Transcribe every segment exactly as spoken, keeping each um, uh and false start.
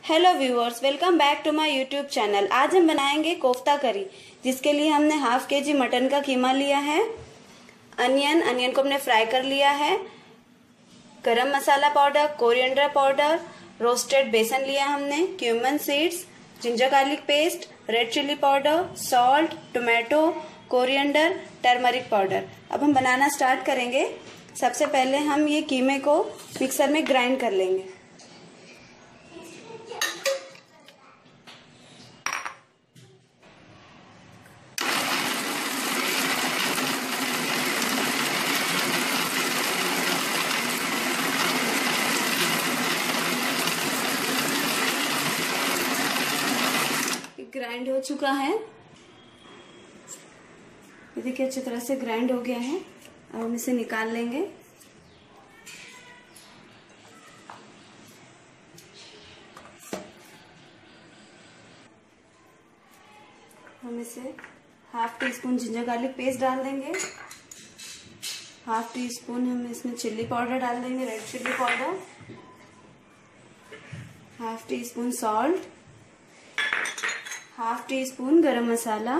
Hello viewers, welcome back to my YouTube channel. आज हम बनाएंगे कोफ्ता करी, जिसके लिए हमने हाफ के जी मटन का कीमा लिया है। अनियन अनियन को हमने फ्राई कर लिया है। Garam masala powder, coriander powder, roasted besan लिया हमने, cumin seeds, ginger garlic paste, red chilli powder, salt, tomato, coriander, turmeric powder. अब हम बनाना स्टार्ट करेंगे। सबसे पहले हम ये कीमे को मिक्सर में ग्राइंड कर लेंगे। ग्राइंड हो चुका है, ये देखिए अच्छी तरह से ग्राइंड हो गया है। अब हम इसे निकाल लेंगे। हम इसे half teaspoon ginger garlic paste डाल देंगे। हाफ टी स्पून हम इसमें चिल्ली पाउडर डाल देंगे, red chilli powder. Half teaspoon salt, half teaspoon garam masala,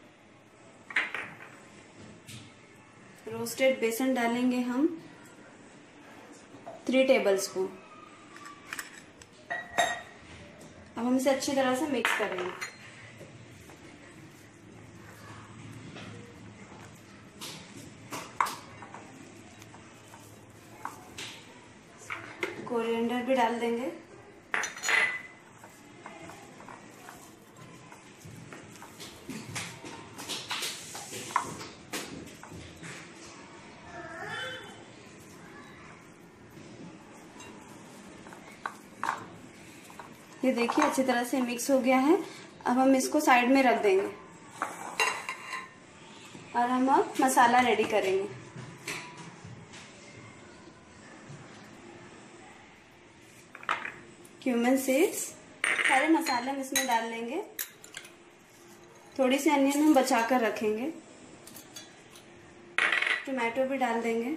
roasted बेसन डालेंगे हम थ्री टेबल स्पून। अब हम इसे अच्छी तरह से मिक्स करेंगे। कोरिएंडर भी डाल देंगे। ये देखिए अच्छी तरह से मिक्स हो गया है। अब हम इसको साइड में रख देंगे और हम अब मसाला रेडी करेंगे। क्यूमन सीड्स, सारे मसाले हम इसमें डाल लेंगे। थोड़ी सी अनियन हम बचा कर रखेंगे। टोमेटो भी डाल देंगे।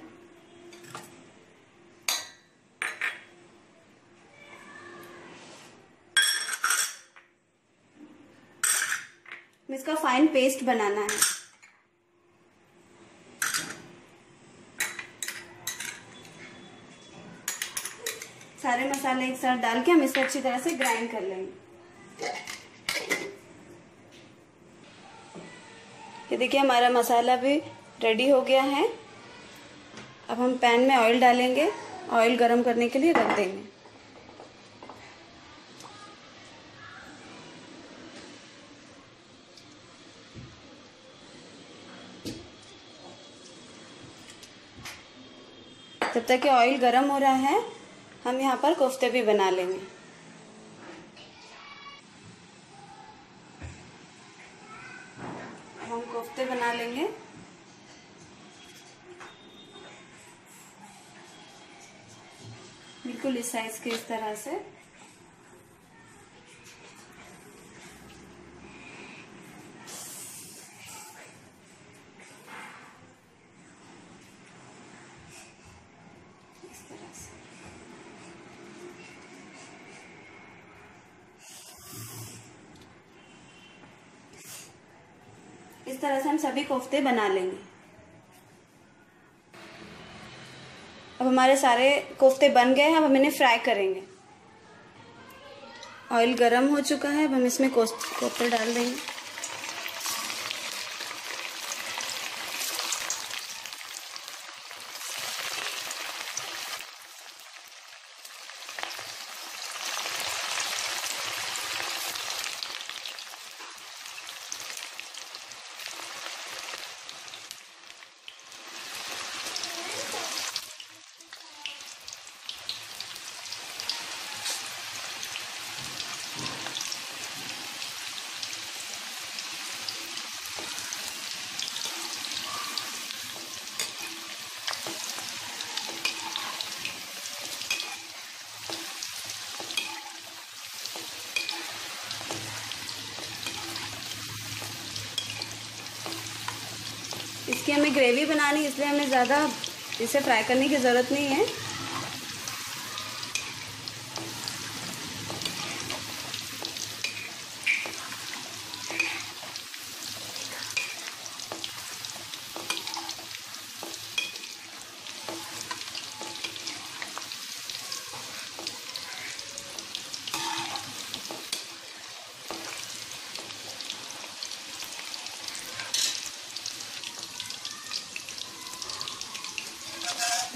इसका फाइन पेस्ट बनाना है। सारे मसाले एक साथ डाल के हम इसे अच्छी तरह से ग्राइंड कर लेंगे। ये देखिए हमारा मसाला भी रेडी हो गया है। अब हम पैन में ऑयल डालेंगे। ऑयल गरम करने के लिए रख देंगे। जब तक कि ऑयल गरम हो रहा है, हम यहाँ पर कोफ्ते भी बना लेंगे। हम कोफ्ते बना लेंगे। बिल्कुल इस साइज के, इस तरह से। इस तरह से हम सभी कोफ्ते बना लेंगे। अब हमारे सारे कोफ्ते बन गए हैं। अब हम इन्हें फ्राई करेंगे। ऑयल गरम हो चुका है। अब हम इसमें कोफ्ते डाल देंगे। इसकी हमें ग्रेवी बनानी, इसलिए हमें ज़्यादा इसे फ्राई करने की ज़रूरत नहीं है।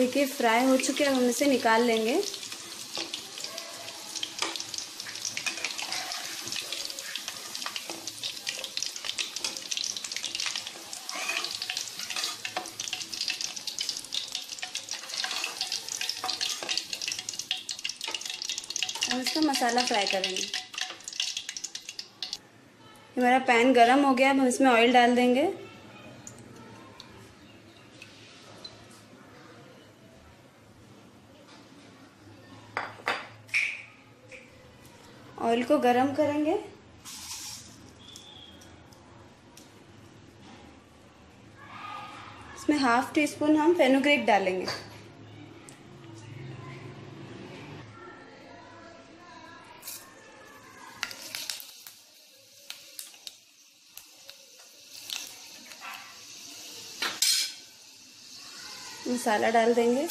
देखिए फ्राई हो चुके हैं, हम इसे निकाल लेंगे। और इसका मसाला फ्राई करेंगे। हमारा पैन गरम हो गया, अब हम इसमें ऑयल डाल देंगे। ऑयल को गरम करेंगे। इसमें हाफ टी स्पून हम फेनुग्रीक डालेंगे। मसाला डाल देंगे।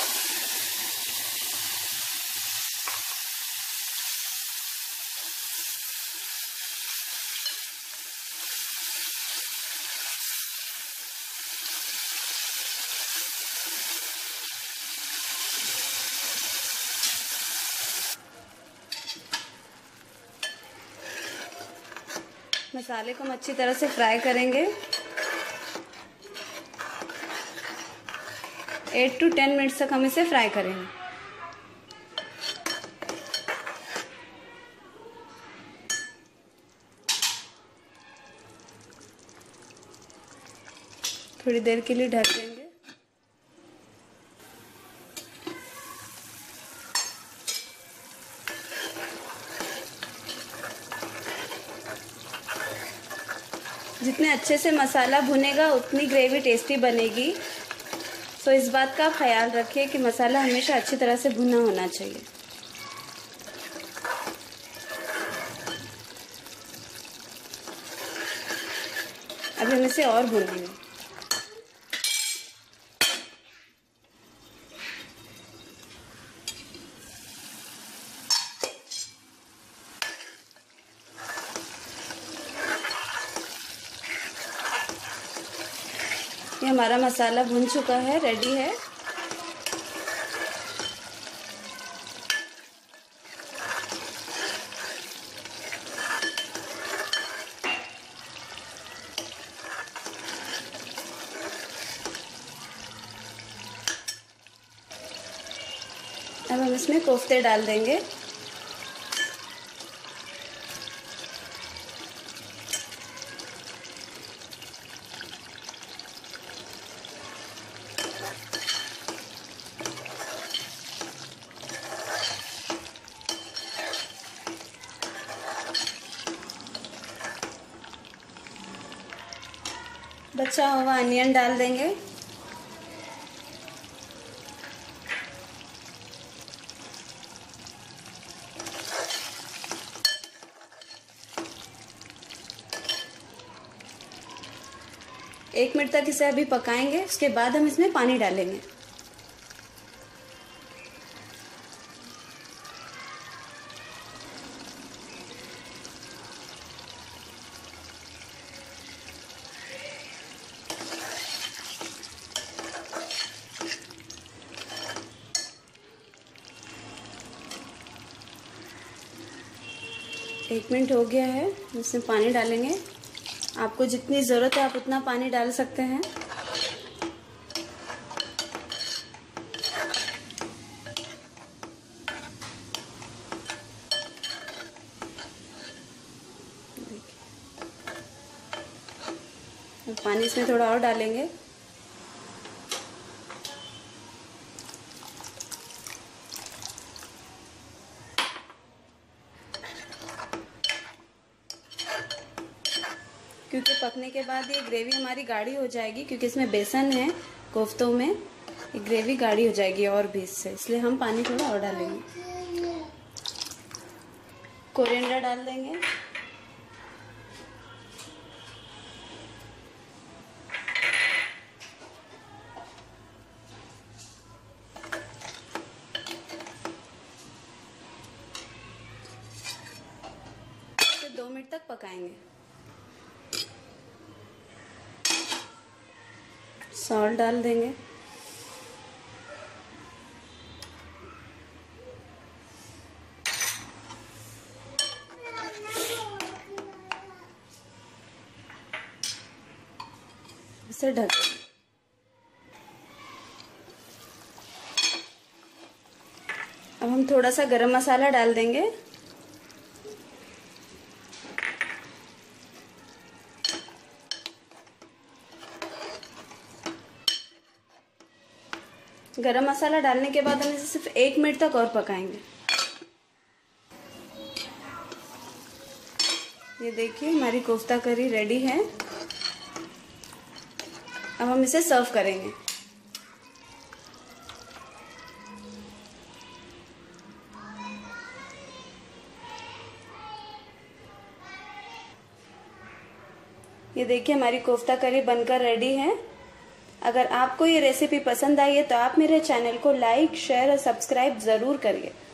मसाले को हम अच्छी तरह से फ्राई करेंगे। एट टू टेन मिनट्स तक हम इसे फ्राई करेंगे। थोड़ी देर के लिए ढक देंगे। जितने अच्छे से मसाला भुनेगा उतनी ग्रेवी टेस्टी बनेगी। तो इस बात का ख्याल रखिए कि मसाला हमेशा अच्छी तरह से भुना होना चाहिए। अभी हम इसे और भूनेंगे। ये हमारा मसाला भुन चुका है, रेडी है। अब हम इसमें कोफ्ते डाल देंगे। बचा हुआ अनियन डाल देंगे। एक मिनट तक इसे अभी पकाएंगे, उसके बाद हम इसमें पानी डालेंगे। एक मिनट हो गया है, इसमें पानी डालेंगे। आपको जितनी ज़रूरत है आप उतना पानी डाल सकते हैं। पानी इसमें थोड़ा और डालेंगे। क्योंकि पकने के बाद ये ग्रेवी हमारी गाढ़ी हो जाएगी, क्योंकि इसमें बेसन है कोफ्तों में, ये ग्रेवी गाढ़ी हो जाएगी और भी इससे, इसलिए हम पानी थोड़ा और डालेंगे। कोरिएंडर डाल देंगे। इसे दो मिनट तक पकाएंगे। सॉल्ट डाल देंगे। से ढक। अब हम थोड़ा सा गरम मसाला डाल देंगे। गरम मसाला डालने के बाद हम इसे सिर्फ एक मिनट तक और पकाएंगे। ये देखिए हमारी कोफ्ता करी रेडी है। अब हम इसे सर्व करेंगे। ये देखिए हमारी कोफ्ता करी बनकर रेडी है। अगर आपको ये रेसिपी पसंद आई है तो आप मेरे चैनल को लाइक, शेयर और सब्सक्राइब जरूर करिए।